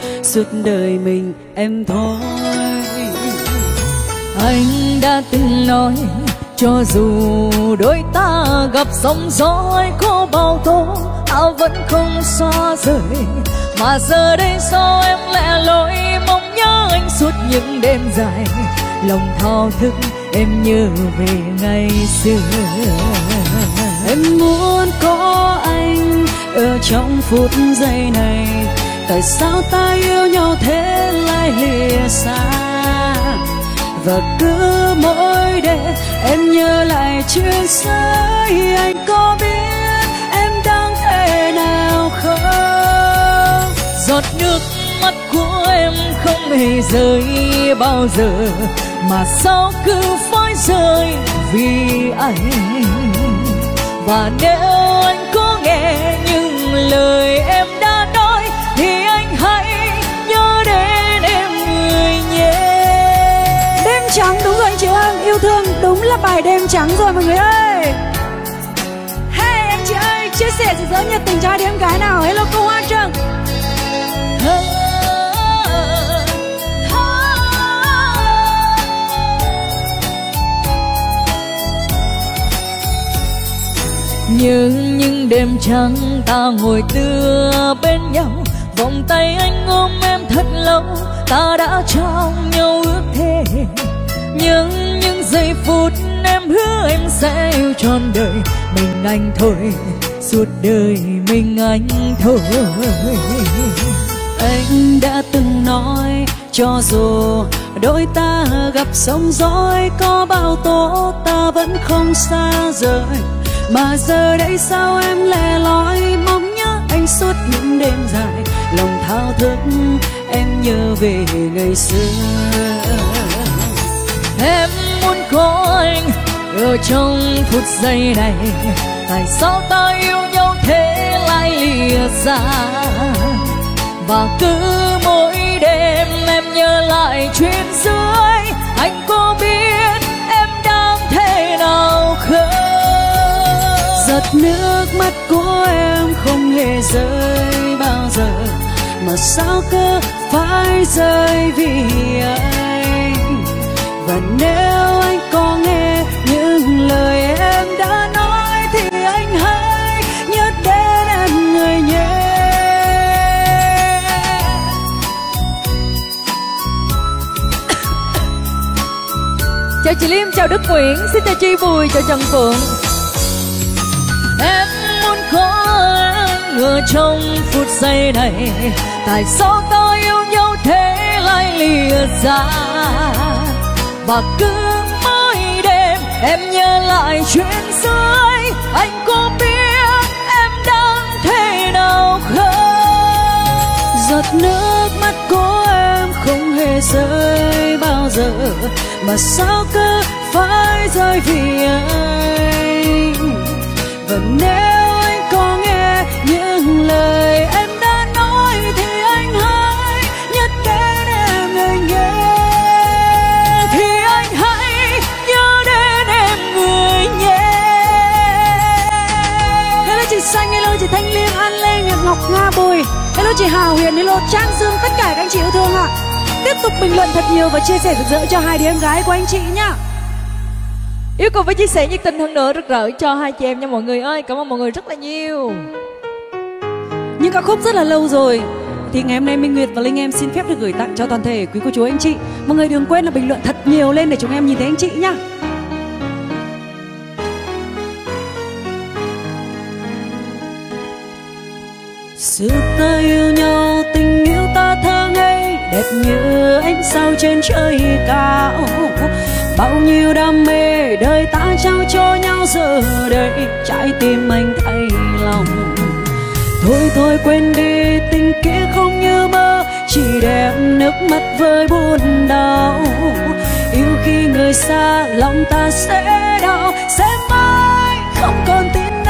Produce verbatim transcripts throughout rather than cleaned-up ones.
suốt đời mình em thôi. Anh đã từng nói cho dù đôi ta gặp sóng gió có bao tố, ta vẫn không xa rời. Mà giờ đây sao em lẻ loi mong nhớ anh suốt những đêm dài, lòng thao thức em nhớ về ngày xưa. Em muốn có anh ở trong phút giây này, tại sao ta yêu nhau thế lại lìa xa. Và cứ mỗi đêm em nhớ lại chuyện xưa, anh có biết em đang thế nào không? Giọt nước mắt của em không hề rơi bao giờ, mà sao cứ phải rơi vì anh. Và nếu anh có nghe những lời em đã nói, thì anh hãy nhớ đến em người nhé. Đêm trắng, đúng rồi anh chị ơi, yêu thương đúng là bài Đêm Trắng rồi mọi người ơi. Hey anh chị ơi, chia sẻ rực rỡ nhiệt tình cho hai đứa em gái nào. Hello cô Hoa Trương. Nhưng những đêm trắng ta ngồi tựa bên nhau, vòng tay anh ôm em thật lâu, ta đã trao nhau ước thề. Nhưng những giây phút em hứa em sẽ yêu trọn đời mình anh thôi, suốt đời mình anh thôi. Anh đã từng nói cho dù đôi ta gặp sóng gió có bao tố, ta vẫn không xa rời. Mà giờ đây sao em lẻ loi mong nhớ anh suốt những đêm dài, lòng thao thức em nhớ về ngày xưa. Em muốn có anh ở trong phút giây này, tại sao ta yêu nhau thế lại lìa xa. Và cứ mỗi đêm em nhớ lại chuyện dưới, anh có biết em đang thế nào không? Giọt nước mắt của em không hề rơi bao giờ, mà sao cứ phải rơi vì anh. Và nếu anh có nghe những lời em đã nói, thì anh hãy nhớ đến em người nhé. Chào chị Liêm, chào Đức Nguyễn, xin chào chị Bùi, chào Trần Phượng. Em muốn có anh ở trong phút giây này, tại sao ta yêu nhau thế lại lìa xa. Và cứ mỗi đêm em nhớ lại chuyện dưới, anh có biết em đang thế nào không? Giọt nước mắt của em không hề rơi bao giờ, mà sao cứ phải rơi vì anh. Và nếu anh có nghe những lời em đã nói, thì anh hãy nhớ đến em người nghe. Thì anh hãy nhớ đến em người nhé. Hello chị Xanh, hello chị Thanh Liên, An Lê, Nhật Ngọc, Nga Bùi. Hello chị Hào Huyền, hello Trang Dương, tất cả các anh chị yêu thương ạ. Tiếp tục bình luận thật nhiều và chia sẻ rực rỡ cho hai đứa em gái của anh chị nhá. Yêu cầu với chia sẻ nhiệt tình hơn nữa rực rỡ cho hai chị em nha mọi người ơi. Cảm ơn mọi người rất là nhiều. Những ca khúc rất là lâu rồi thì ngày hôm nay Minh Nguyệt và Linh em xin phép được gửi tặng cho toàn thể quý cô chú anh chị. Mọi người đừng quên là bình luận thật nhiều lên để chúng em nhìn thấy anh chị nhá. Xưa ta yêu nhau, tình yêu ta thơ ngây, đẹp như ánh sao trên trời cao. Bao nhiêu đam mê đời ta trao cho nhau, giờ đây trái tim anh thay lòng. Thôi thôi quên đi, tình kia không như mơ, chỉ đem nước mắt với buồn đau. Yêu khi người xa, lòng ta sẽ đau, sẽ mãi không còn tin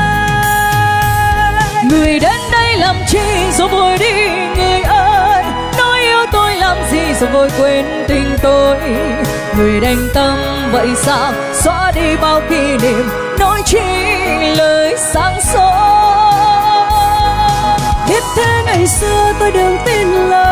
ai. Người đến đây làm chi rồi vội đi người ơi, nói yêu tôi làm gì rồi vội quên tình tôi. Người đành tâm vậy sao xóa đi bao kỷ niệm, nói chi lời sáng soi. Biết thế ngày xưa tôi đừng tin lời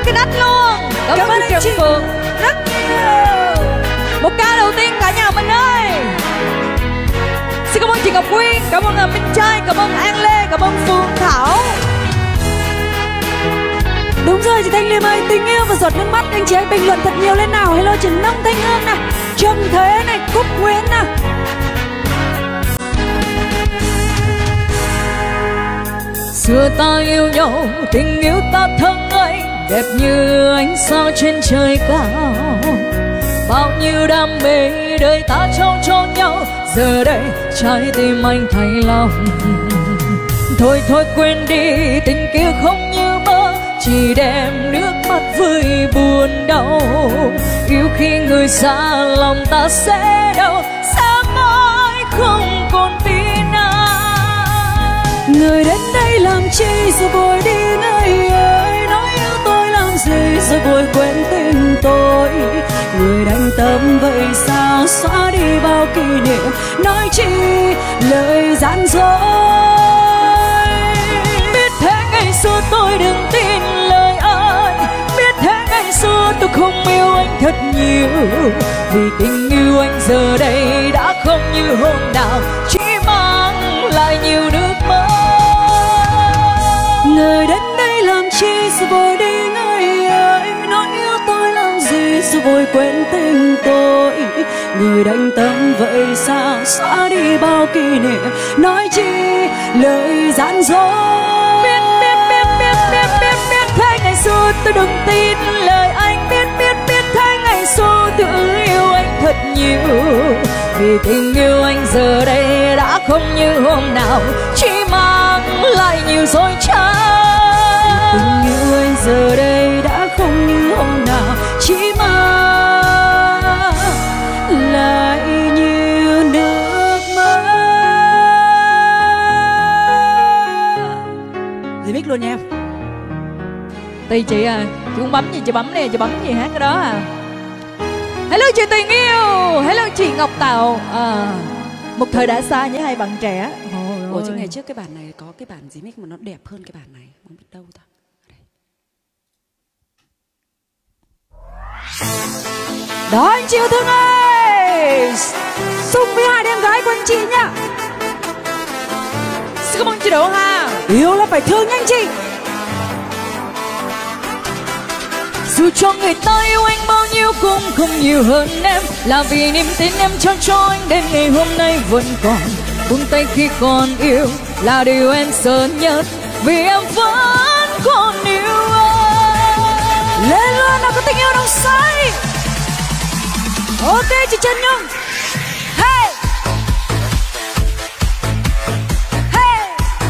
cái nách luôn. Cảm, cảm ơn Trần chị Phượng rất nhiều. Một ca đầu tiên cả nhà mình ơi. Xin cảm ơn chị Ngọc Quyên, cảm ơn Minh Trai, cảm ơn An Lê, cảm ơn Phương Thảo. Đúng rồi chị Thanh Liêm ơi, tình yêu và giọt nước mắt. Anh chị hãy bình luận thật nhiều lên nào. Hello chị Nông Thanh Hương nè, Trâm Thế này, Cúc Nguyễn nè. Xưa ta yêu nhau, tình yêu ta thơ ngây, đẹp như ánh sao trên trời cao. Bao nhiêu đam mê đời ta trao cho nhau, giờ đây trái tim anh thay lòng. Thôi thôi quên đi, tình kia không như mơ, chỉ đem nước mắt vơi buồn đau. Yêu khi người xa lòng ta sẽ đau, sẽ mãi không còn tin ai. Người đến đây làm chi rồi vội đi người ơi, nói yêu tôi làm gì rồi vội quên tình tôi. Người đánh tâm vậy sao xóa đi bao kỷ niệm, nói chi lời gian dối. Biết thế ngày xưa tôi đừng tin lời ai, biết thế ngày xưa tôi không yêu anh thật nhiều. Vì tình yêu anh giờ đây đã không như hôm nào, chỉ mang lại nhiều nước mắt. Người đến đây làm chi rồi vội đi người ơi, nói yêu tôi làm gì rồi vội quên tình tôi. Người đánh tâm vậy sao xóa đi bao kỷ niệm, nói chi lời gian dối. Biết biết biết biết biết biết biết thế ngày xưa tôi đừng tin lời anh, biết biết biết thế ngày xưa tôi yêu anh thật nhiều. Vì tình yêu anh giờ đây đã không như hôm nào, chỉ mang lại nhiều dối trá. Tình yêu anh giờ đây đã không như hôm nào, chỉ mang lại nhiều nước mắt. Gì biết luôn nha em. Tùy chị à, chị muốn bấm gì chị bấm nè, chị bấm gì hát cái đó à. Hello chị tình yêu, hello chị Ngọc Tạo à, một thời đã xa với hai bạn trẻ. Ủa chứ ngày trước cái bản này có cái bản gì mic mà nó đẹp hơn cái bản này, không biết đâu ta. Đó anh chị yêu thương ơi, xung với hai đêm gái của anh chị nhá. Xin cảm ơn chị Đỗ Hà. Yêu là phải thương nha anh chị. Dù cho người ta yêu anh bao nhiêu cũng không nhiều hơn em, là vì niềm tin em trao cho anh đến ngày hôm nay vẫn còn. Buông tay khi còn yêu là điều em sợ nhất, vì em vẫn còn yêu anh. Lên luôn nào có tình yêu nồng say. Ok chị Trần Nhung. Hey hey,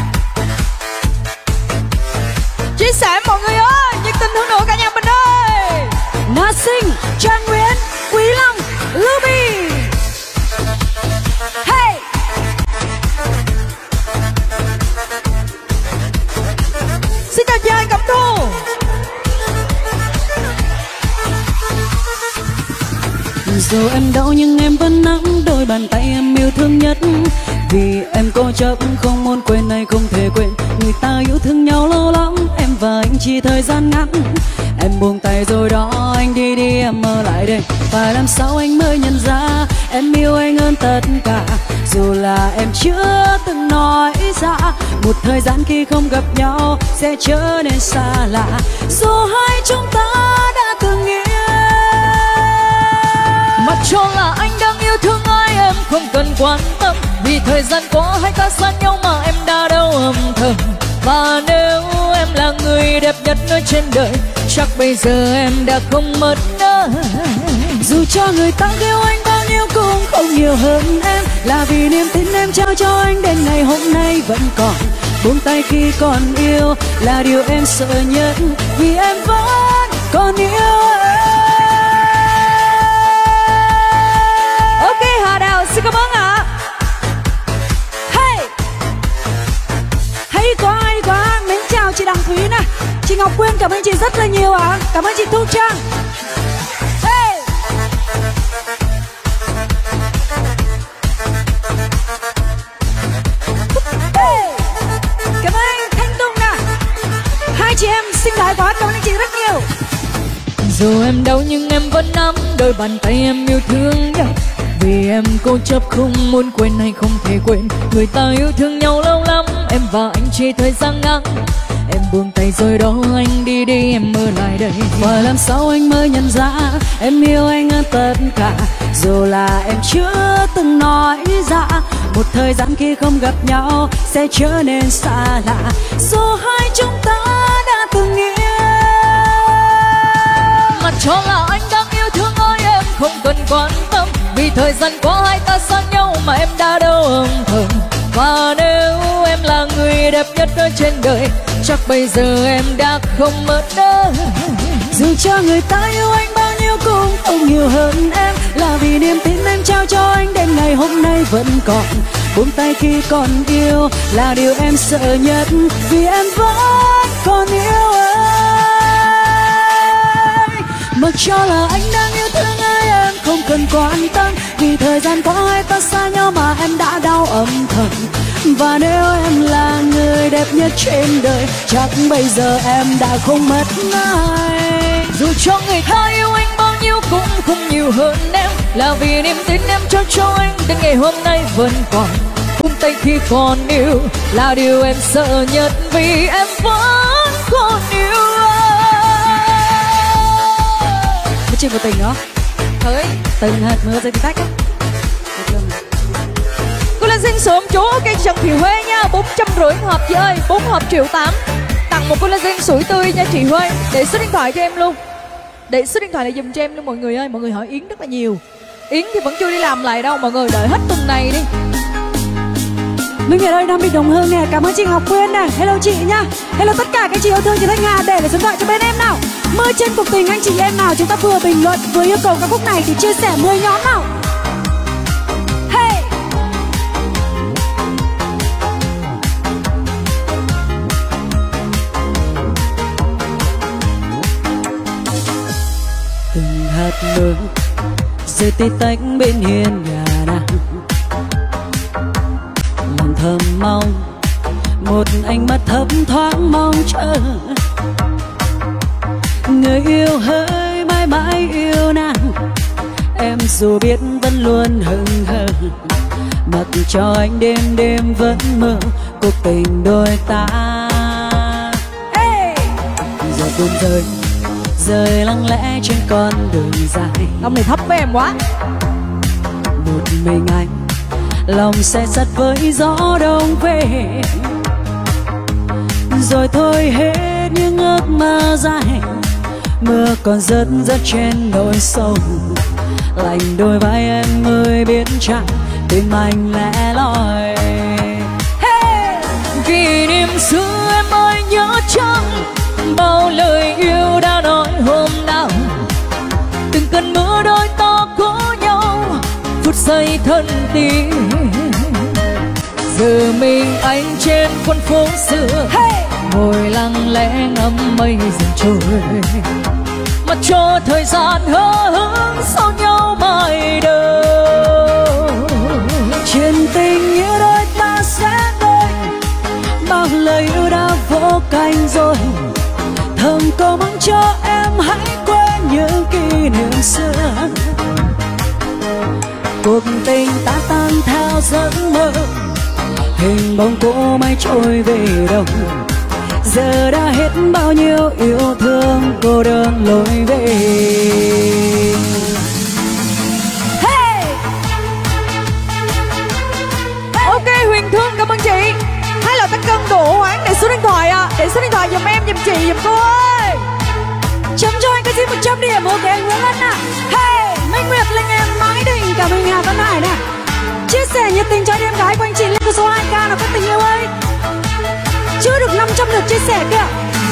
chia sẻ mọi người ơi, nhiệt tình hơn nữa cả nhà mình ơi. Na Sinh, Trang Nguyễn, Quý Long, Ruby. Hey xin chào chị Hai Cẩm Thu. Dù em đau nhưng em vẫn nắm đôi bàn tay em yêu thương nhất. Vì em cố chấp không muốn quên hay không thể quên. Người ta yêu thương nhau lâu lắm, em và anh chỉ thời gian ngắn. Em buông tay rồi đó, anh đi đi em mơ lại đây. Phải làm sao anh mới nhận ra em yêu anh hơn tất cả. Dù là em chưa từng nói ra, một thời gian khi không gặp nhau sẽ trở nên xa lạ. Dù hai chúng ta đã từng yêu, mặc cho là anh đang yêu thương ai em không cần quan tâm. Vì thời gian qua hai ta xa nhau mà em đã đau âm thầm. Và nếu em là người đẹp nhất ở trên đời, chắc bây giờ em đã không mất ai. Dù cho người ta yêu anh bao nhiêu cũng không nhiều hơn em, là vì niềm tin em trao cho anh đến ngày hôm nay vẫn còn. Buông tay khi còn yêu là điều em sợ nhất, vì em vẫn còn yêu em. Ok Hà Đào xin cảm ơn ạ. Hey, hay quá hay quá. Mến chào chị Đặng Thúy nè, chị Ngọc Quyên cảm ơn chị rất là nhiều ạ. À. Cảm ơn chị Thu Trang. Hey, hey, cảm ơn anh Thanh Tùng nè. Hai chị em xinh gái quá, cảm ơn anh chị rất nhiều. Dù em đau nhưng em vẫn nắm đôi bàn tay em yêu thương nhau. Vì em cố chấp không muốn quên hay không thể quên. Người ta yêu thương nhau lâu lắm, em và anh chỉ thời gian ngắn. Em buông tay rồi đó anh đi đi, em mơ lại đây. Và làm sao anh mới nhận ra em yêu anh hơn tất cả, dù là em chưa từng nói ra. Một thời gian khi không gặp nhau sẽ trở nên xa lạ, dù hai chúng ta đã từng yêu. Mà cho là anh đang yêu thương ơi, em không cần quan tâm. Vì thời gian qua hai ta xa nhau mà em đã đâu âm thầm. Và nếu em là người đẹp nhất ở trên đời, chắc bây giờ em đã không mất đời. Dù cho người ta yêu anh bao nhiêu cũng không nhiều hơn em, là vì niềm tin em trao cho anh đến ngày hôm nay vẫn còn. Buông tay khi còn yêu là điều em sợ nhất, vì em vẫn còn yêu anh. Mặc cho là anh đang yêu thương ai em không cần quan tâm, vì thời gian qua hai ta xa nhau mà em đã đau âm thầm. Và nếu em là người đẹp nhất trên đời, chắc bây giờ em đã không mất ai. Dù cho người ta yêu anh bao nhiêu cũng không nhiều hơn em, là vì niềm tin em trao cho anh đến ngày hôm nay vẫn còn. Buông tay khi còn yêu là điều em sợ nhất, vì em vẫn còn yêu anh. Có chuyện của tình đó Thôi từng hạt mưa rơi tí tách á. Cô lên xin sớm chú cây Trần Thị Huê nha, bốn trăm rưỡi hộp chị ơi, bốn hộp triệu tám. Tặng một collagen sủi tươi nha chị Huê. Để số điện thoại cho em luôn. Để số điện thoại này dùm cho em luôn mọi người ơi. Mọi người hỏi Yến rất là nhiều. Yến thì vẫn chưa đi làm lại đâu, mọi người đợi hết tuần này đi. Minh Nguyệt ơi, đang bị đồng hương nè, cảm ơn chị Ngọc Quyên nè. Hello chị nha. Hello tất cả các chị yêu thương chị Thanh Hà, để lại số điện thoại cho bên em nào. Mưa trên cuộc tình anh chị em nào chúng ta vừa bình luận vừa yêu cầu ca khúc này thì chia sẻ mười nhóm nào. Hey. Từng hạt mưa rơi tí tách bên hiên nhà nàng, lòng thầm mong một ánh mắt thấp thoáng mong chờ. Người yêu hỡi mãi mãi yêu nàng, em dù biết vẫn luôn hững hờ, mặc cho anh đêm đêm vẫn mơ cuộc tình đôi ta. Hey! Giờ buồn rơi rơi lặng lẽ trên con đường dài. Ông này thấp với em quá. Một mình anh lòng xe sắt với gió đông về, rồi thôi hết những ước mơ dài. Mưa còn rớt rớt trên đôi sông, lạnh đôi vai em ơi biết chăng tim anh lẻ loi. Hey! Kỷ niệm xưa em ơi nhớ chăng, bao lời yêu đã nói hôm nào. Từng cơn mưa đôi ta có nhau, phút giây thân tình. Giờ mình anh trên con phố xưa, hey! Ngồi lặng lẽ ngắm mây dần trôi, mà cho thời gian hờ hững sau nhau mãi đâu. Chuyện tình yêu đôi ta sẽ đôi, bao lời yêu đã vô cánh rồi. Thầm cầu mong cho em hãy quên những kỷ niệm xưa. Cuộc tình ta tan theo giấc mơ, hình bóng cũ mãi trôi về đâu. Giờ đã hết bao nhiêu yêu thương cô đơn lối về. Hey! Ok Huyền Thương cảm ơn chị. Hay là tăng cân đủ hoãn để số điện thoại à, để số điện thoại giùm em giùm chị giùm cô ơi. Chấm cho anh cái gì một trăm điểm. Ok anh Nguyễn Lân à. Hey Minh Nguyệt Linh em mãi định cảm ơn Hà Văn Hải nè. Chia sẻ nhiệt tình cho em gái của anh chị lên số hai k nào các tình yêu ơi. Chưa được năm trăm lượt chia sẻ kìa.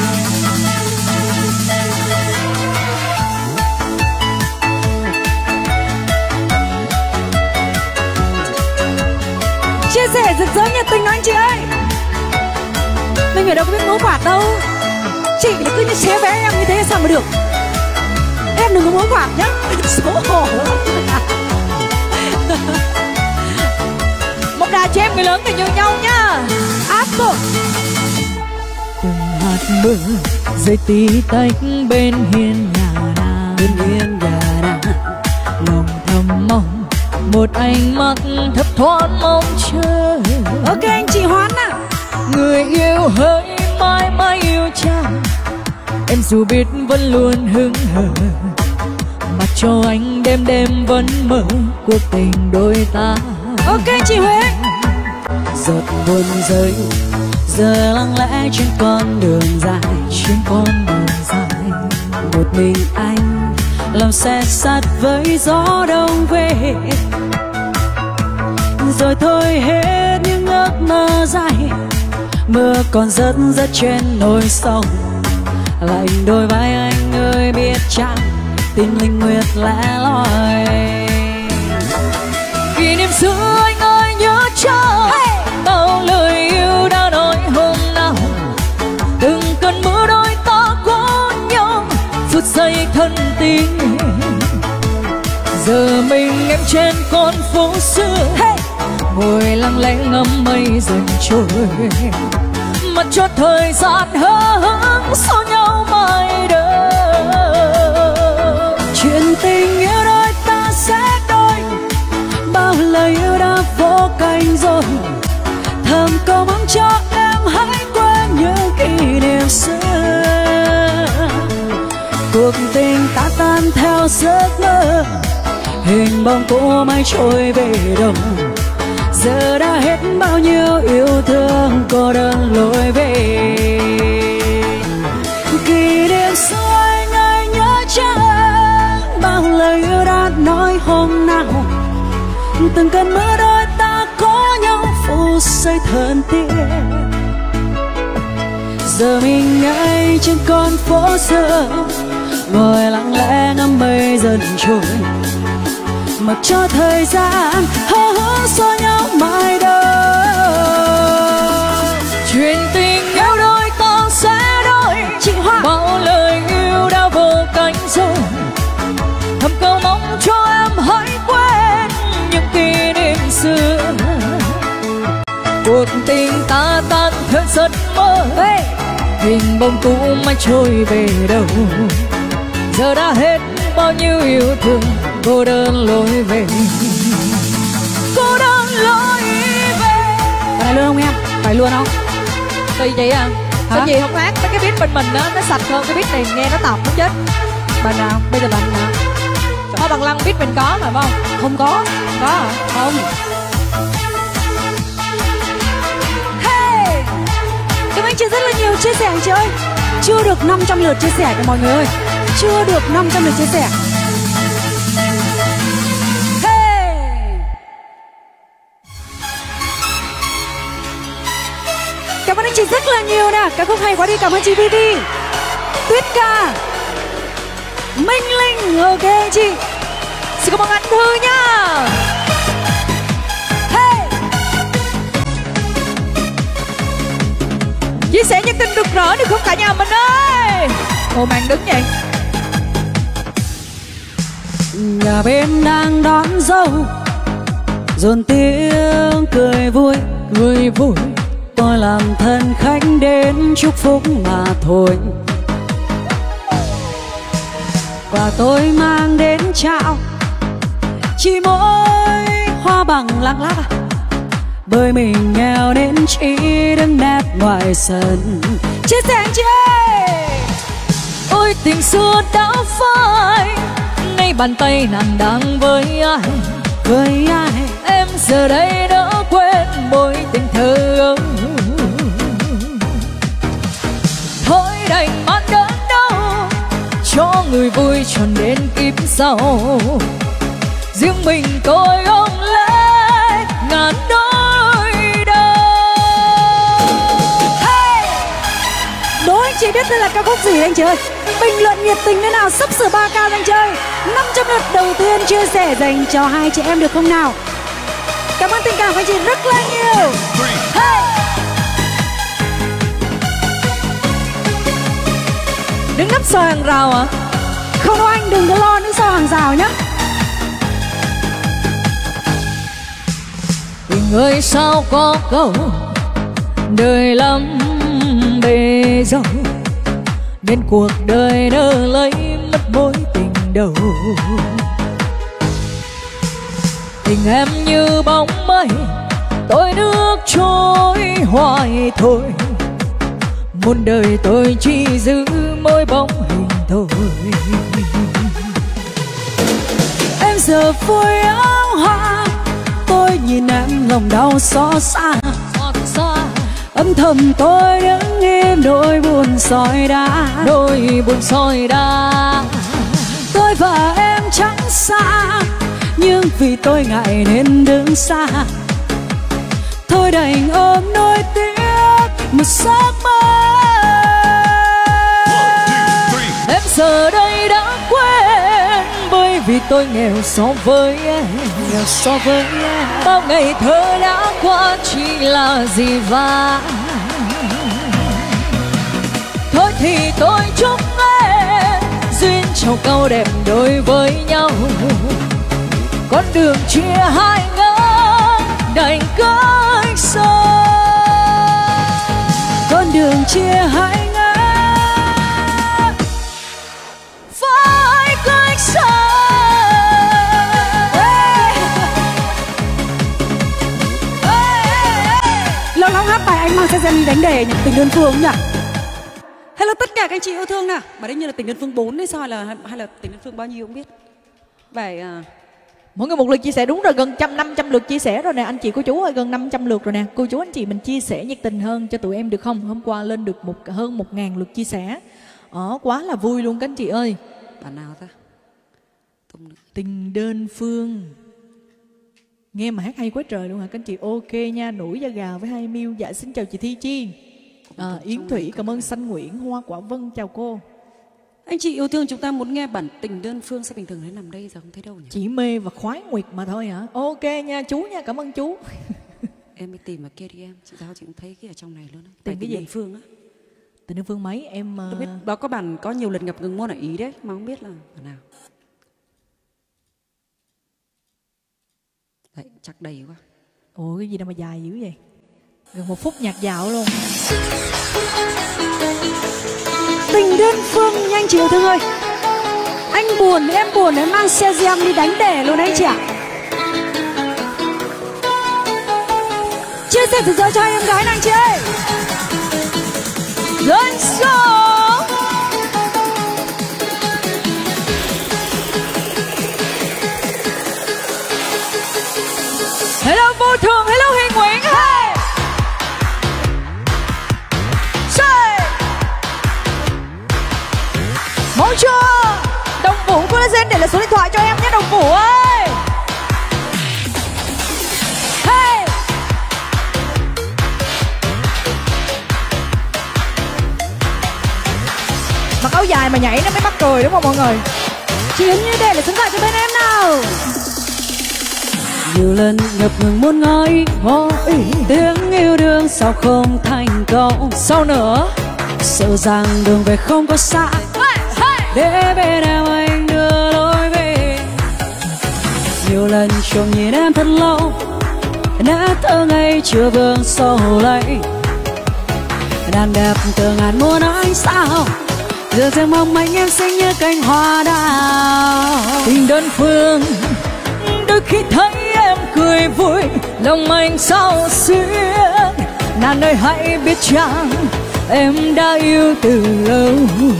Chia sẻ rực rỡ nhiệt tình anh chị ơi. Mình ở đâu có biết múa quạt đâu. Chị cứ như xé vé em như thế sao mà được. Em đừng có múa quạt nhá. Xấu hổ. Một đà cho em người lớn thì như nhau nhá. Áp rồi. Từng hạt mưa rơi tí tách bên hiên nhà nàng, bên hiên nhà đàng. Lòng thầm mong một ánh mắt thấp thoáng mong chờ. Ok anh chị Hoán à. Người yêu hỡi mãi mãi yêu chàng, em dù biết vẫn luôn hững hờ, mặc cho anh đêm đêm vẫn mơ cuộc tình đôi ta. Ok chị Huế. Giọt buồn rơi giờ lặng lẽ trên con đường dài, trên con đường dài. Một mình anh lòng xe sát với gió đông về, rồi thôi hết những ước mơ dài. Mưa còn rớt rớt trên nồi sông, lạnh đôi vai anh ơi biết chăng tình linh nguyệt lẻ loi. Kỷ niệm xưa anh ơi nhớ cho, hey! Bao lời yêu đã nói hôm nào, từng cơn mưa đôi ta có nhau, phút giây thân tình. Giờ mình em trên con phố xưa, hey! Ngồi lặng lẽ ngắm mây dần trôi, mặc cho thời gian hờ hững so nhau mãi đời. Chuyện tình yêu đôi ta sẽ đôi, bao lời yêu đã vô cánh rồi. Thầm cầu mong cho em hãy quên những kỷ niệm xưa. Cuộc tình ta tan theo giấc mơ, hình bóng cũ mãi trôi về đâu. Giờ đã hết bao nhiêu yêu thương cô đơn lối về. Kỷ niệm xưa anh ơi nhớ chăng, bao lời yêu đã nói hôm nào, từng cơn mưa đôi ta có nhau phút giây thân thiết. Giờ mình ngay trên con phố xưa, ngồi lặng lẽ ngắm mây dần trôi, mặc cho thời gian hờ hững so nhau mãi đâu. Chuyện tình yêu đôi ta sẽ đôi, chị Hoa. Bao lời yêu đã vô cánh rồi, thầm cầu mong cho em hãy quên những kỷ niệm xưa. Cuộc tình ta tan theo giấc mơ, hey! Hình bóng cũ mãi trôi về đâu. Giờ đã hết bao nhiêu yêu thương, cô đơn lối về, cô đơn lối về. Phải luôn không em? Phải luôn không? Tùy chị à. Sao chị không hát mấy cái beat bên mình đó, nó sạch hơn cái beat này nghe nó tọc nó chết. Bài nào? Bây giờ bài nào? Thôi bằng lăng beat mình có mà phải không? Không có. Có hả? Không. Hey! Cảm ơn chị rất là nhiều chia sẻ anh chị ơi. Chưa được năm trăm lượt chia sẻ cho mọi người ơi. Chưa được năm trăm lượt chia sẻ. Cảm ơn anh chị rất là nhiều nè. Ca khúc hay quá đi. Cảm ơn chị Vivi, Tuyết Ca, Minh Linh. Ok chị. Xin cảm ơn anh Thư nha. Hey! Chia sẻ nhật tin rực rỡ được không cả nhà mình ơi. Hồ Màn đứng vậy. Nhà bên đang đón dâu, dồn tiếng cười vui, Cười vui. tôi làm thân khách đến chúc phúc mà thôi. Và tôi mang đến trao chỉ mỗi hoa bằng lăng lác, bởi mình nghèo nên chỉ đứng nép ngoài sân. Chia sẻ anh chị ơi. Ôi tình xưa đã phai, nay bàn tay nàng đang với ai, với ai. em giờ đây đã quên mối tình thơ ấu. Thôi đành mang đớn đau cho người vui tròn đến kiếp sau, riêng mình tôi ôm lấy ngàn nỗi đau. Hey! Đố anh chị biết đây là ca khúc gì anh chị ơi? Bình luận nhiệt tình thế nào sắp sửa ba k anh chơi. năm trăm lượt đầu tiên chia sẻ dành cho hai chị em được không nào? Cảm ơn tình cảm của anh chị rất là nhiều. Hey! Đứng nấp sau hàng rào à? Không đâu anh, đừng có lo đứng sau hàng rào nhá. Tình ơi sao có câu đời lắm bề dâu, nên cuộc đời nỡ lấy mất mối tình đầu. Tình em như bóng mây, tôi nước trôi hoài thôi. Muôn đời tôi chỉ giữ mỗi bóng hình thôi. Em giờ phôi áo hoa, tôi nhìn em lòng đau xót xa. Âm thầm tôi đứng im đôi buồn soi đá, đôi buồn soi đá. Tôi và em chẳng xa, nhưng vì tôi ngại nên đứng xa. Thôi đành ôm nỗi tiếc một giấc mơ. Em giờ đây đã quên, bởi vì tôi nghèo so với em, nghèo so với em. Bao ngày thơ đã qua chỉ là gì và thôi thì tôi chúc em duyên trầu cao đẹp đôi với nhau. Con đường chia hai ngã đành cách xa, con đường chia hai ngã phải cách xa. Lâu lắm hát bài anh mang xe xem đánh đề nhỉ, tình đơn phương nhỉ. Hello tất cả các anh chị yêu thương nào. Bài đấy như là tình đơn phương bốn hay sao, hay là hay là tình đơn phương bao nhiêu không biết. Bài uh... mỗi người một lượt chia sẻ, đúng rồi, gần trăm năm trăm lượt chia sẻ rồi nè anh chị cô chú ơi, gần năm trăm lượt rồi nè. Cô chú anh chị mình chia sẻ nhiệt tình hơn cho tụi em được không? Hôm qua lên được một hơn một ngàn lượt chia sẻ. Ờ, quá là vui luôn các anh chị ơi. Bản nào ta? Tình đơn phương. Nghe mà hát hay quá trời luôn hả các anh chị? Ok nha, nổi da gà với hai miêu. Dạ xin chào chị Thi Chi. À, Yến Thủy cảm ơn Xanh Nguyễn, Hoa Quả Vân chào cô. Anh chị yêu thương chúng ta muốn nghe bản tình đơn phương, sao bình thường thấy nằm đây giờ không thấy đâu nhỉ? Chỉ mê và khoái nguyệt mà thôi hả? Ok nha chú nha, cảm ơn chú. Em mới tìm ở kia đi em, chị sao chị cũng thấy cái ở trong này luôn á. Tìm cái gì? Tình đơn phương á. Tình đơn phương mấy em? Tôi biết đó có bản có nhiều lần ngập ngừng môn ở Ý đấy, mà không biết là bản nào. Đấy, chắc đầy quá. Ủa cái gì đâu mà dài dữ vậy? Gần một phút nhạc dạo luôn. Tình đơn phương nha anh chị yêu thương ơi. Anh buồn em buồn em mang xe giam đi đánh đẻ luôn đấy chị ạ. Chia sẻ từ giờ cho em gái này chị ơi. Lên sóng. Hello Vô Thường, hello Hiền Nguyễn. Hey. Say. Món chưa? Đồng Vũ Collagen để lại số điện thoại cho em nhé Đồng Vũ ơi. Hey. Mặc áo dài mà nhảy nó mới mắc cười đúng không mọi người? Chị Yến Như để lại số điện thoại cho bên em nào. Nhiều lần ngập ngừng muốn nói hỏi tiếng yêu đương sao không thành công. Sao nữa? Sợ rằng đường về không có xa, để bên em anh đưa lối về. Nhiều lần trông nhìn em thật lâu, nét thơ ngây chưa vương sâu lấy. Đàn đẹp từ ngàn muôn ánh sao, giờ giờ mong manh em xinh như cánh hoa đào. Tình đơn phương đôi khi thấy em cười vui, lòng anh sao xuyên. Nàng ơi hãy biết chăng em đã yêu từ lâu.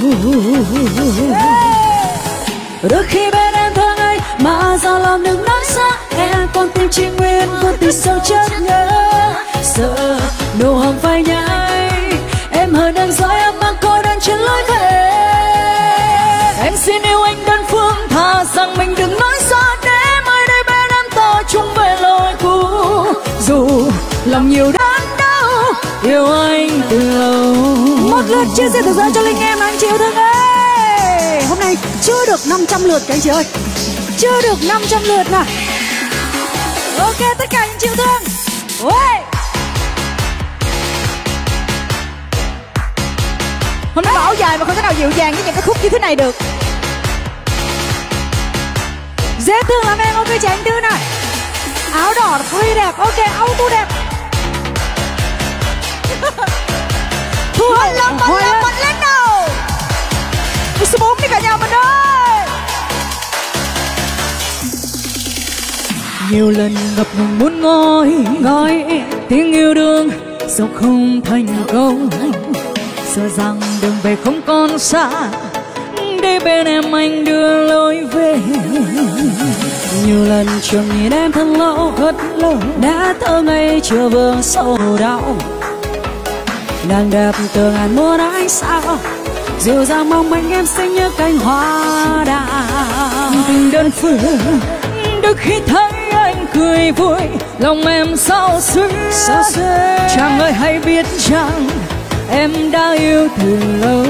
Đôi khi bên em thơ ngây mà sao lòng đừng nói xa. Em còn tim chỉ nguyên vô từ sâu chất nhớ. Sợ nụ hồng phai nhai, em hơi đang dõi em mang cô đơn trên lối về. Em xin yêu anh đơn phương, thà rằng mình đừng nói xa. Để mai đây bên em ta chung về lối cũ. Dù lòng nhiều đớn đau, yêu anh từ lâu. Một lượt chia sẻ từ giờ cho Linh em anh chị yêu thương ơi. Hôm nay chưa được năm trăm lượt các anh chị ơi. Chưa được năm trăm lượt nào. Ok tất cả những chị yêu thương. Ôi. Hôm nay mặc áo dài mà không thể nào dịu dàng với những cái khúc như thế này được. Dễ thương lắm em, ok chị anh Tư này. Áo đỏ free đẹp, ok auto đẹp. Thu Hoài Lâm, mạnh lên, mạnh lên nào. Số bốn đi cả nhà mình ơi. nhiều lần ngập ngừng muốn ngồi ngồi tiếng yêu đương sao không thành công, sợ rằng đường về không còn xa, để bên em anh đưa lối về. Nhiều lần trường nhìn em thân lâu rất lâu, đã thơ ngây chưa vương sâu đau. Nàng đẹp từ ngàn muôn ánh sao, dịu dàng mong manh em xinh như cánh hoa đào. Tình đơn phương đôi khi thấy anh cười vui, lòng em sao xuyến. Chàng ơi hãy biết rằng em đã yêu từ lâu.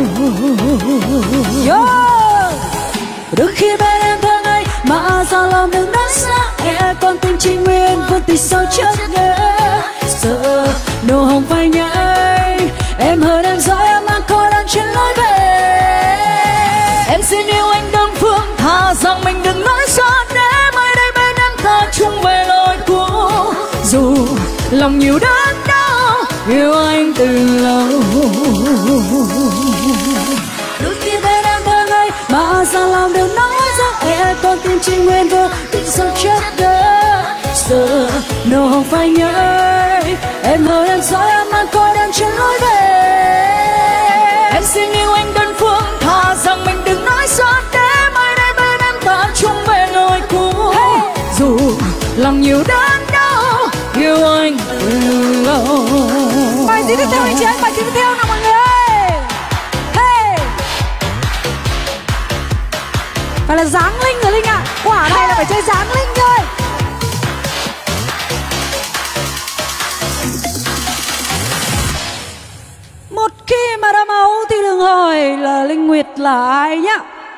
Yeah. Đôi khi bên em thơ ngây mà sao lòng đừng nói xa, e con tim chỉ nguyên vô tình sao chết nhớ. Sợ nụ hồng phai nhảy, em hơn em giỏi em mang khói đang trên lối về. Em xin yêu anh đơn phương, thà rằng mình đừng nói xa, để mai đây bên em ta chung về lối cũ. Dù lòng nhiều đớn đau, yêu anh từ lâu. Đôi khi bên em thơ ngây mà sao lòng đừng nói ra, e con tim chỉ nguyên vô tình sao chết nhớ. Sợ nụ hồng phai nhảy, em hơn em giỏi em mang khói đang trên lối về. Em xin yêu anh đơn phương, thà rằng mình đừng nói xa, để mai đây bên em ta chung về lối cũ. Hey. Dù lòng nhiều đớn đau, yêu anh từ lâu. Bài gì tiếp theo anh chị ơi, bài gì tiếp theo nào mọi người ơi. Hey. Phải là Giáng Linh rồi Linh ạ, à. Quả này là phải chơi Giáng Linh thôi. Một khi mà đã máu thì đừng hỏi là Linh Nguyệt là ai nhá.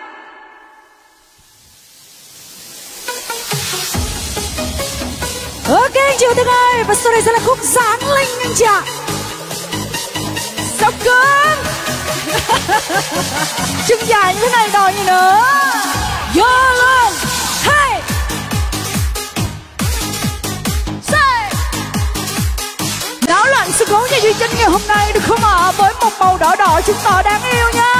Ok anh chị thân ơi, và sau đây sẽ là khúc Giáng Linh anh chị ạ. Sao cưng chân dài như thế này đòi gì nữa. Vô luôn. Hey. Say. Náo loạn sự cố cho Duy Trinh ngày hôm nay được không ạ? À? Với một màu đỏ đỏ chúng ta đáng yêu nha.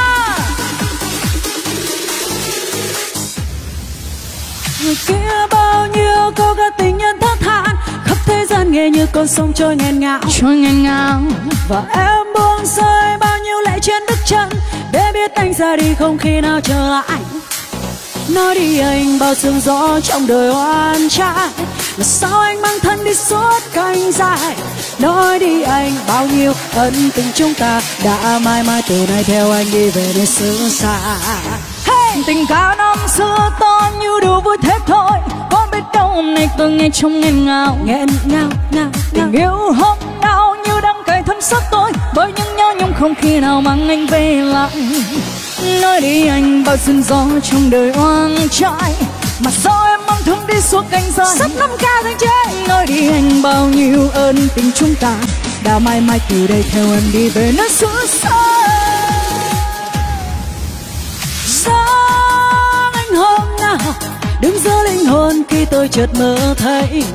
Người kia bao nhiêu câu ca tình nhân thất than, khắp thế gian nghe như con sông trôi nghẹn ngào, trôi nghẹn ngào. Và em buông rơi bao nhiêu lệ trên bước chân, để biết anh ra đi không khi nào trở lại. Nói đi anh bao sương gió trong đời oan trai, mà sao anh mang thân đi suốt cánh dài. Nói đi anh bao nhiêu ân tình chúng ta đã mãi mãi từ nay theo anh đi về nơi xứ xa. Hey! Tình ca năm xưa to như đùa vui thế thôi, có biết đâu hôm nay tôi nghe trong nghẹn ngào nghẹn ngào ngào. Tình yêu hôm nào như đang cài thân xác tôi, bởi những nhớ nhung không khi nào mang anh về lại. Nói đi anh bao sương gió trong đời oan trai, mà sao em mang thương đi suốt cánh dài. Sắp năm ca rồi chơi. Nói đi anh bao nhiêu ơn tình chúng ta đã mãi mãi từ đây theo em đi về nơi xứ xa. Sáng anh hôm nào đứng giữa linh hồn khi tôi chợt mơ thấy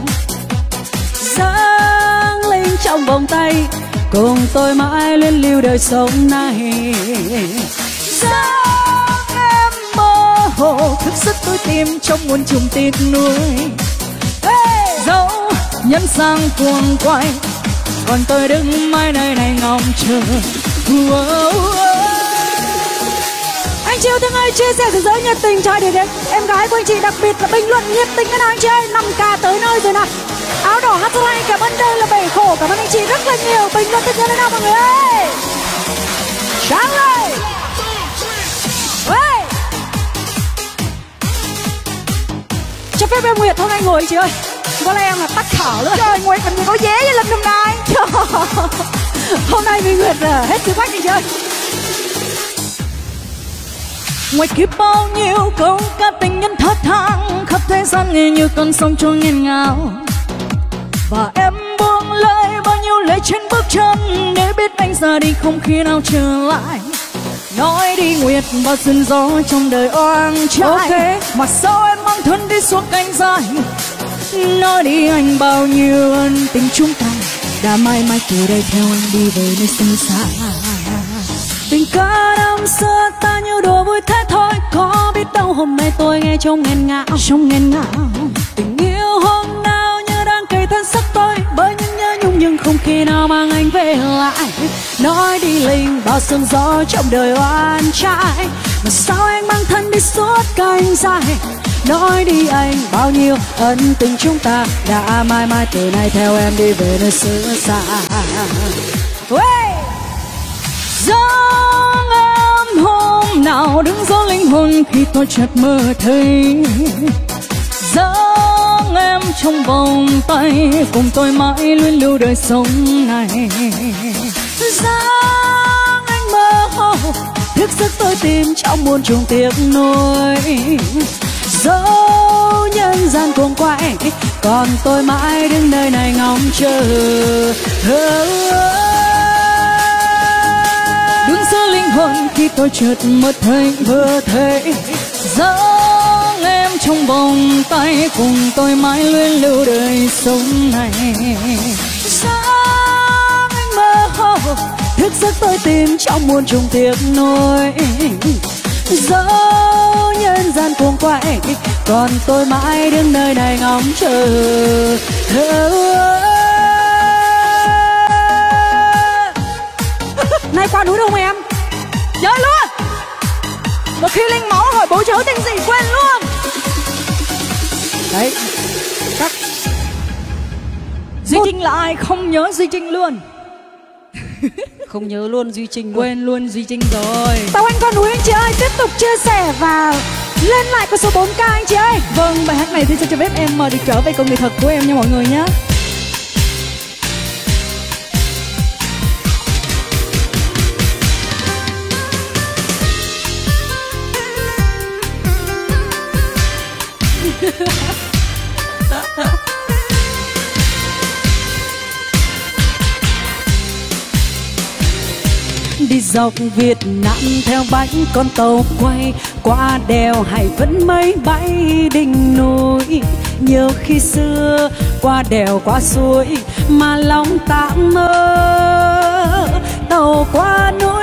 Giáng Linh trong vòng tay, cùng tôi mãi liên lưu đời sống này. Sáng em mơ hồ thức giấc tôi tìm trong muôn trùng tiếc nuối. Hey! Dẫu nhân sang cuồng quay, còn tôi đứng mãi nơi này ngóng chờ. Wow. Anh chị thân ơi, chia sẻ từ giới nhiệt tình cho để đến em gái của anh chị, đặc biệt là bình luận nhiệt tình với anh chị ơi. năm ca tới nơi rồi nè. Áo đỏ hát like, cảm ơn đây là bể khổ, cảm ơn anh chị rất là nhiều. Bình luận thật nhiều lên nào mọi người ơi. Sáng ơi. Hey. Cho phép em Nguyệt thôi anh ngồi anh chị ơi. Có lẽ em là tắt thở nữa. Trời, Nguyệt làm gì có vé với Linh hôm nay. Hôm nay mình Nguyệt là hết thử thách anh chị ơi. Ngoài kiếp bao nhiêu câu ca tình nhân thất thang, khắp thế gian nghe như con sông trôi nghẹn ngào. Và em buông lời bao nhiêu lệ trên bước chân, để biết anh ra đi không khi nào trở lại. Nói đi Nguyệt bao sương gió trong đời oan trai, okay. Mà sao em mang thân đi suốt cánh dài. Nói đi anh bao nhiêu ân tình chúng ta đã mãi mãi từ đây theo anh đi về nơi xứ xa. Tình ca năm xưa ta như đùa vui thế thôi, có biết đâu hôm nay tôi nghe trong nghẹn ngào, trong nghẹn ngào. Tình yêu hôm nay thân sắc tôi bởi những nhớ nhung nhưng không khi nào mang anh về lại. Nói đi linh bao sương gió trong đời oan trai, mà sao anh mang thân đi suốt cánh dài. Nói đi anh bao nhiêu ân tình chúng ta đã mãi mãi từ nay theo em đi về nơi xứ xa. Giông em hôm nào đứng gió linh hồn khi tôi chợt mơ thấy. Giông em trong vòng tay cùng tôi mãi luôn lưu đời sống này. Giông anh mơ hồ thức giấc tôi tìm trong muôn trùng tiếc nuối. Dẫu nhân gian cuồng quay còn tôi mãi đứng nơi này ngóng chờ. Đứng giữa linh hồn khi tôi chợt mơ thấy mơ thấy. Giông em trong vòng tay cùng tôi mãi luôn lưu đời sống này. Giông anh mơ hồ thức giấc tôi tìm trong muôn trùng tiếc nuối. Dẫu nhân gian cuồng quay còn tôi mãi đứng nơi này ngóng chờ. Nay qua núi đâu em? Chơi luôn. Một khi linh máu hỏi bố cháu tên gì quên luôn. Đấy các Duy một... Trinh là ai không nhớ Duy Trinh luôn. Không nhớ luôn Duy Trinh luôn. Quên luôn Duy Trinh rồi. Tàu Anh Qua Núi anh chị ơi, tiếp tục chia sẻ và lên lại con số bốn K anh chị ơi. Vâng, bài hát này thì sẽ cho phép em được trở về con người thật của em nha mọi người nhé. Đi dọc Việt Nam theo bánh con tàu quay, qua đèo hay vẫn mây bay đỉnh núi. Nhiều khi xưa qua đèo qua suối mà lòng ta mơ tàu qua núi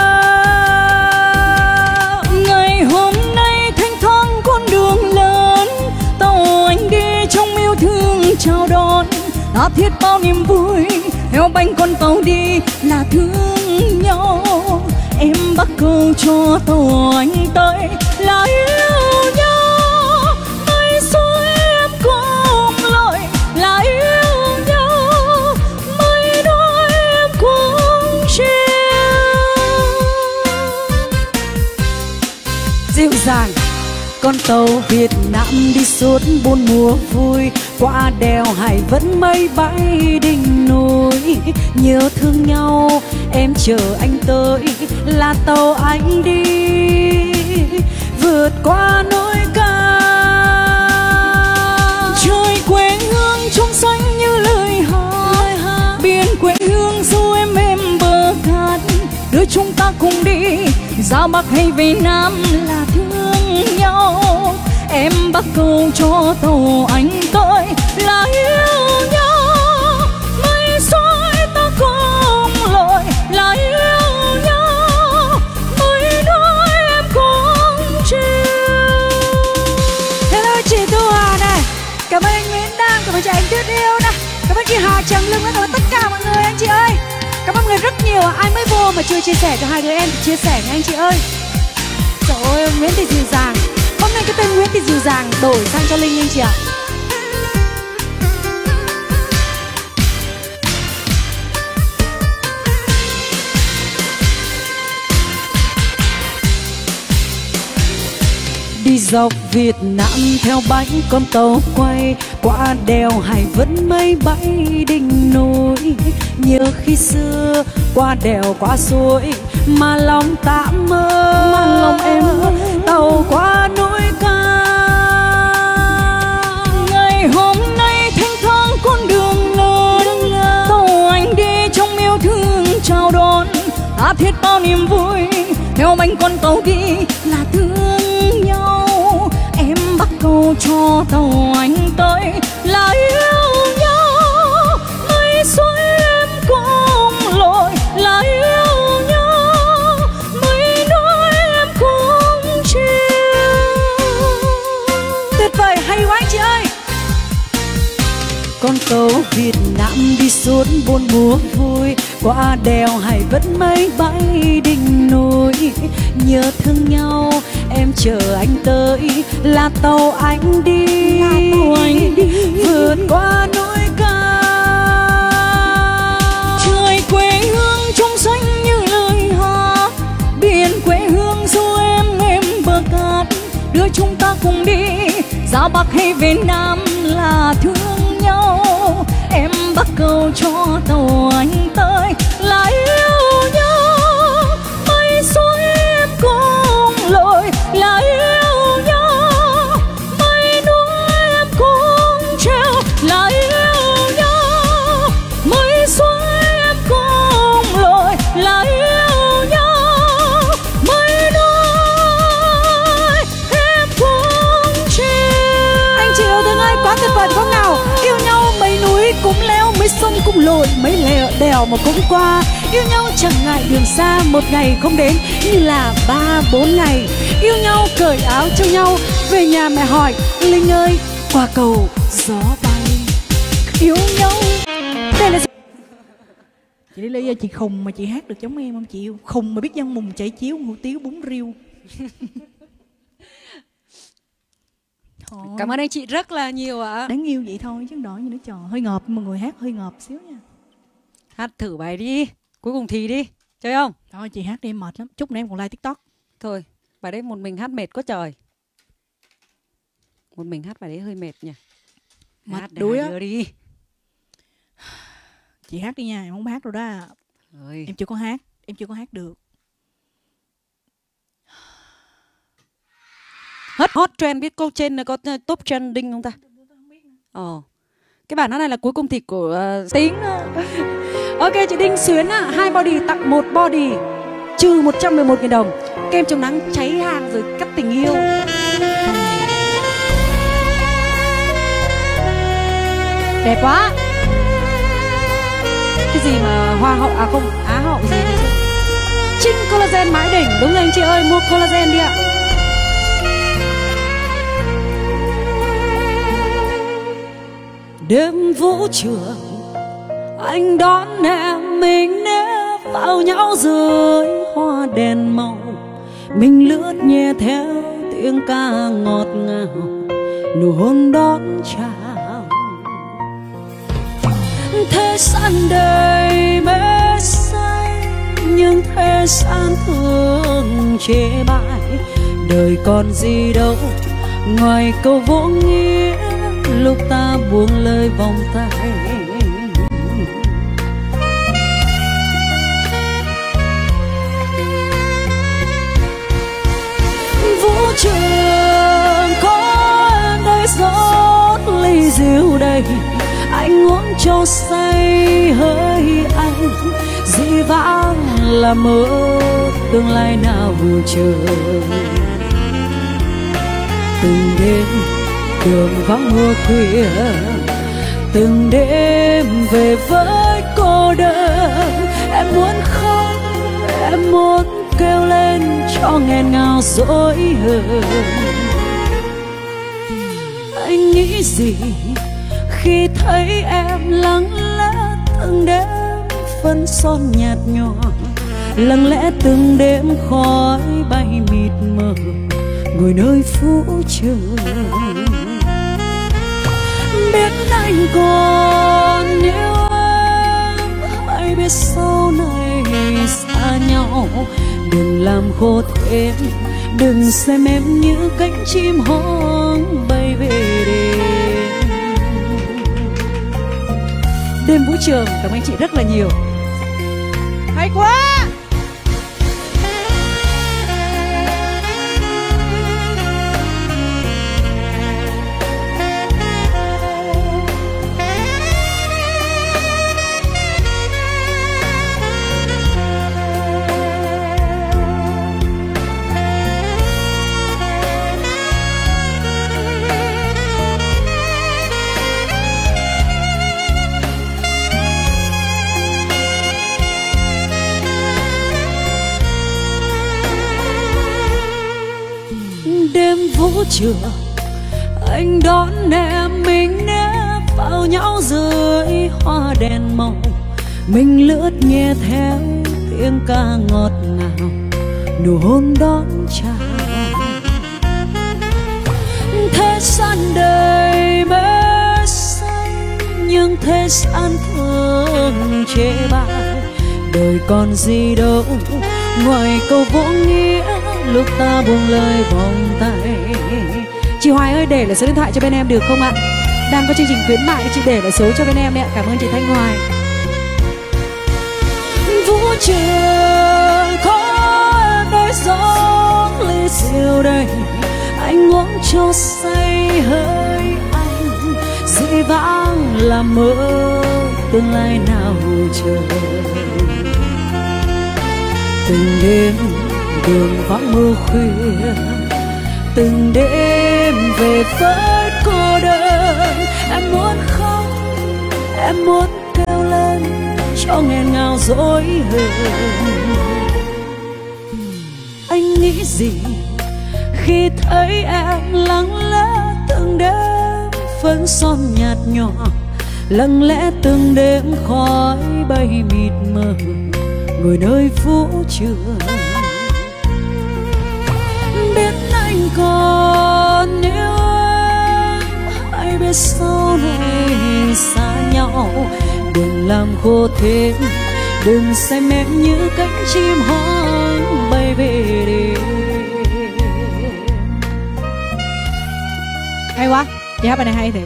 cao. Ngày hôm nay thanh thoáng con đường lớn, tàu anh đi trong yêu thương chào đón. Tha thiết bao niềm vui theo bánh con tàu đi là thương nhau. Em bắt cầu cho tàu anh tới là yêu nhau. Mây suối em cùng lội là yêu nhau. Mây đôi em cùng chiều. Dịu dàng con tàu Việt Nam đi suốt bốn mùa vui, qua đèo hải vẫn mây bay đỉnh núi. Nhớ thương nhau em chờ anh tới là tàu anh đi vượt qua núi cao. Trời quê hương trong xanh như lời hát, biển quê hương du em êm bờ cát. Đưa chúng ta cùng đi ra Bắc hay về Nam là thương nhau. Em bắt cầu cho tàu anh tới là yêu nhau. Mây xói ta cùng lội là yêu nhau. Mây đôi em cùng chiều. Hello chị Thu Hà này, cảm ơn anh Nguyễn Đăng, cảm ơn chị Anh Tuyết Yêu này, cảm ơn chị Hà Trầm Lương, cảm ơn tất cả mọi người anh chị ơi. Cảm ơn người rất nhiều. Ai mới vô mà chưa chia sẻ cho hai đứa em thì chia sẻ nha anh chị ơi. Trời ơi, Nguyễn thì dịu dàng. Hôm nay cái tên Nguyễn thì dịu dàng đổi sang cho Linh anh chị ạ. Đi dọc Việt Nam theo bánh con tàu quay, qua đèo hải vẫn mây bay đỉnh núi. Nhớ khi xưa qua đèo qua suối mà lòng ta mơ, mà lòng em tàu qua núi cao. Ngày hôm nay thanh thoáng con đường lớn, tàu anh đi trong yêu thương chào đón. Tha thiết bao niềm vui theo bánh con tàu đi là thương nhau. Em bắt cầu cho tàu anh tới là yêu nhau. Mây suối em cùng lội là yêu nhau. Mây đôi em cùng chiều. Tuyệt vời, hay quá anh chị ơi. con tàu Việt Nam đi suốt bốn mùa vui, qua đèo hải vân mây bay đỉnh núi. Nhớ thương nhau em chờ anh tới, là tàu anh đi, là tàu anh đi vượt qua núi cao. Trời quê hương trong xanh như lời hát, biển quê hương du em em bờ cát. Đưa chúng ta cùng đi ra Bắc hay về Nam là thương nhau. Em bắt cầu cho tàu anh tới là yêu nhau. Mây suối em cùng lội là yêu nhau. Mây núi em cùng treo là yêu nhau. Mây suối em cùng lội là yêu nhau. Mây núi em cùng treo. Anh chị yêu thương ai quá tuyệt vời không nào? Yêu nhau mấy núi cũng leo, mấy sông cũng lội, mấy lèo đèo mà cũng qua. Yêu nhau chẳng ngại đường xa, một ngày không đến như là ba bốn ngày. Yêu nhau cởi áo cho nhau, về nhà mẹ hỏi Linh ơi qua cầu gió bay. Yêu nhau. Đây là Chị đi lấy chị khùng mà chị hát được giống em không chị yêu? Khùng mà biết dân mùng chảy chiếu, hủ tiếu bún riêu. Thôi. Cảm ơn anh chị rất là nhiều ạ. À. Đáng yêu vậy thôi chứ đỏ như nó trò. Hơi ngợp mà người hát hơi ngợp xíu nha. Hát thử bài đi, cuối cùng thì đi, chơi không? Thôi chị hát đi em mệt lắm, chút nữa em còn like TikTok. Thôi, bài đấy một mình hát mệt quá trời. Một mình hát bài đấy hơi mệt nhỉ. Mệt hát đuối á. Đi. Chị hát đi nha, em không hát đâu đó. Ơi. Em chưa có hát, em chưa có hát được. Hết hot trend biết câu trên là có top trending không ta? Ờ. Cái bản hát này là cuối cùng thì của uh, Tính. Ok chị Đinh Xuyến á, hai body tặng một body trừ một trăm mười một nghìn đồng. Kem chống nắng cháy hàng rồi cắt tình yêu. Đẹp quá. Cái gì mà hoa hậu à không, á hậu gì đấy chứ. Trinh collagen mãi đỉnh, đúng rồi anh chị ơi, mua collagen đi ạ. Đêm vũ trường anh đón em, mình nép vào nhau dưới hoa đèn màu. Mình lướt nhẹ theo tiếng ca ngọt ngào, nụ hôn đón chào. Thế gian đầy mê say, nhưng thế gian thường chê bai. Đời còn gì đâu ngoài câu vô nghĩa lúc ta buông lời vòng tay. Vũ trường có em đây rót ly rượu đầy, anh uống cho say hơi anh. Dĩ vãng là mơ tương lai nào chờ. Từng đêm đường vắng mưa khuya, từng đêm về với cô đơn. Em muốn khóc, em muốn kêu lên cho nghẹn ngào dỗi hơn. Anh nghĩ gì khi thấy em lặng lẽ từng đêm phân son nhạt nhòa, lặng lẽ từng đêm khói bay mịt mờ ngồi nơi phố trường. Biết anh còn yêu em, hãy biết sau này xa nhau. Đừng làm khô thêm, đừng xem em như cánh chim hoang bay về đêm. Đêm vũ trường, cảm ơn anh chị rất là nhiều. Hay quá. Đêm vũ trường anh đón em, mình nép vào nhau dưới hoa đèn màu. Mình lướt nghe theo tiếng ca ngọt ngào, nụ hôn đón chào. Thế gian đời mê say, nhưng thế gian thường chê bai. Đời còn gì đâu ngoài câu vô nghĩa lúc ta buông lời vòng tay. Chị Hoài ơi, để lại số điện thoại cho bên em được không ạ? Đang có chương trình khuyến mại, chị để lại số cho bên em đấy ạ. Cảm ơn chị Thanh Hoài. Vũ trường có đôi gió ly rượu đầy, anh uống cho say hơi anh, dĩ vãng là mơ tương lai nào chờ. Từng đêm đường vắng mưa khuya, từng đêm về với cô đơn. Em muốn khóc, em muốn kêu lên cho nghẹn ngào dối hờn. Anh nghĩ gì khi thấy em lặng lẽ từng đêm phấn son nhạt nhòa, lặng lẽ từng đêm khói bay mịt mờ ngồi nơi vũ trường. Biết anh còn yêu em, hay biết sau này xa nhau. Đừng làm khô thêm, đừng xem em như cánh chim hoang bay về đêm. Hay quá, chị hát bài này hay thiệt.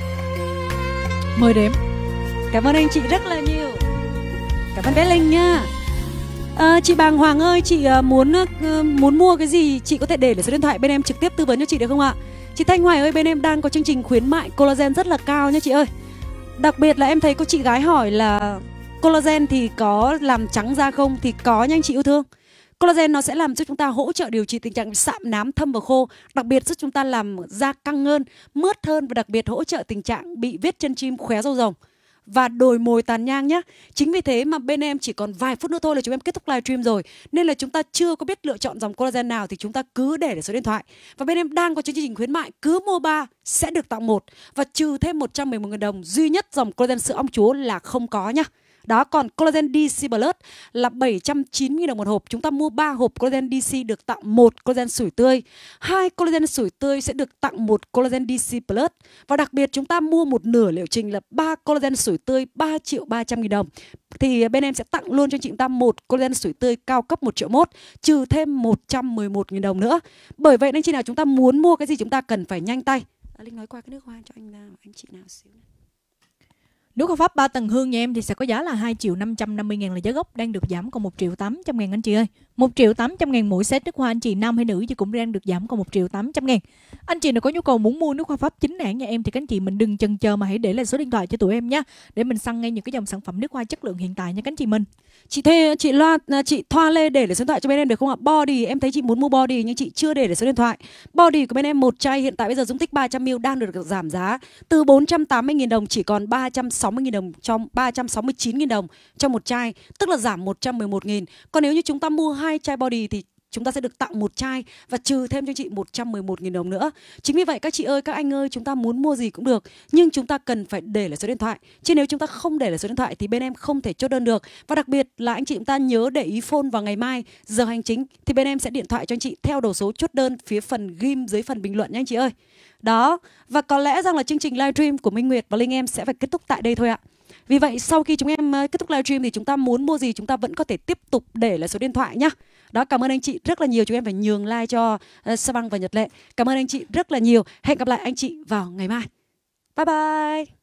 Mười điểm. Cảm ơn anh chị rất là nhiều. Cảm ơn bé Linh nha. À, chị Bàng Hoàng ơi, chị uh, muốn uh, muốn mua cái gì chị có thể để lại số điện thoại bên em trực tiếp tư vấn cho chị được không ạ? Chị Thanh Hoài ơi, bên em đang có chương trình khuyến mại collagen rất là cao nha chị ơi. Đặc biệt là em thấy có chị gái hỏi là collagen thì có làm trắng da không? Thì có nha anh chị yêu thương. Collagen nó sẽ làm giúp chúng ta hỗ trợ điều trị tình trạng sạm nám, thâm và khô, đặc biệt giúp chúng ta làm da căng hơn, mướt hơn và đặc biệt hỗ trợ tình trạng bị vết chân chim, khóe râu rồng và đồi mồi tàn nhang nhé. Chính vì thế mà bên em chỉ còn vài phút nữa thôi là chúng em kết thúc livestream rồi, nên là chúng ta chưa có biết lựa chọn dòng collagen nào thì chúng ta cứ để để số điện thoại. Và bên em đang có chương trình khuyến mại cứ mua ba sẽ được tặng một và trừ thêm một trăm mười một nghìn đồng. Duy nhất dòng collagen sữa ong chúa là không có nhá. Đó, còn collagen đê xê Plus là bảy trăm chín mươi nghìn đồng một hộp. Chúng ta mua ba hộp collagen đê xê được tặng một collagen sủi tươi. Hai collagen sủi tươi sẽ được tặng một collagen đê xê Plus. Và đặc biệt chúng ta mua một nửa liệu trình là ba collagen sủi tươi ba triệu ba trăm nghìn đồng. Thì bên em sẽ tặng luôn cho chị ta một collagen sủi tươi cao cấp một triệu mốt, trừ thêm một trăm mười một nghìn đồng nữa. Bởi vậy nên khi nào chúng ta muốn mua cái gì chúng ta cần phải nhanh tay. À, Linh nói qua cái nước hoa cho anh nào, anh chị nào xíu. Nước hoa Pháp ba tầng hương nhà em thì sẽ có giá là hai triệu năm trăm năm mươi ngàn là giá gốc, đang được giảm còn một triệu tám trăm ngàn anh chị ơi. một triệu tám trăm ngàn mỗi set nước hoa anh chị nam hay nữ thì cũng đang được giảm còn một triệu tám trăm ngàn. Anh chị nào có nhu cầu muốn mua nước hoa Pháp chính hãng nhà em thì các anh chị mình đừng chần chờ mà hãy để lại số điện thoại cho tụi em nhé, để mình săn ngay những cái dòng sản phẩm nước hoa chất lượng hiện tại nha các anh chị mình. Chị Thê, chị Loa, chị Thoa Lê để lại số điện thoại cho bên em được không ạ? Body, em thấy chị muốn mua body nhưng chị chưa để lại số điện thoại. Body của bên em một chai hiện tại bây giờ dung tích ba trăm mi li lít đang được giảm giá từ bốn trăm tám mươi nghìn đồng chỉ còn ba trăm sáu mươi nghìn đồng trong ba trăm sáu mươi chín nghìn đồng trong một chai, tức là giảm một trăm mười một nghìn. Còn nếu như chúng ta mua hai chai body thì chúng ta sẽ được tặng một chai và trừ thêm cho chị một trăm mười một nghìn đồng nữa. Chính vì vậy các chị ơi, các anh ơi, chúng ta muốn mua gì cũng được, nhưng chúng ta cần phải để lại số điện thoại. Chứ nếu chúng ta không để lại số điện thoại thì bên em không thể chốt đơn được. Và đặc biệt là anh chị chúng ta nhớ để ý phone vào ngày mai giờ hành chính thì bên em sẽ điện thoại cho anh chị theo đầu số chốt đơn phía phần ghim dưới phần bình luận nha anh chị ơi. Đó, và có lẽ rằng là chương trình livestream của Minh Nguyệt và Linh Em sẽ phải kết thúc tại đây thôi ạ. Vì vậy sau khi chúng em kết thúc livestream thì chúng ta muốn mua gì chúng ta vẫn có thể tiếp tục để lại số điện thoại nhá. Đó, cảm ơn anh chị rất là nhiều. Chúng em phải nhường like cho uh, Sa Băng và Nhật Lệ. Cảm ơn anh chị rất là nhiều. Hẹn gặp lại anh chị vào ngày mai. Bye bye.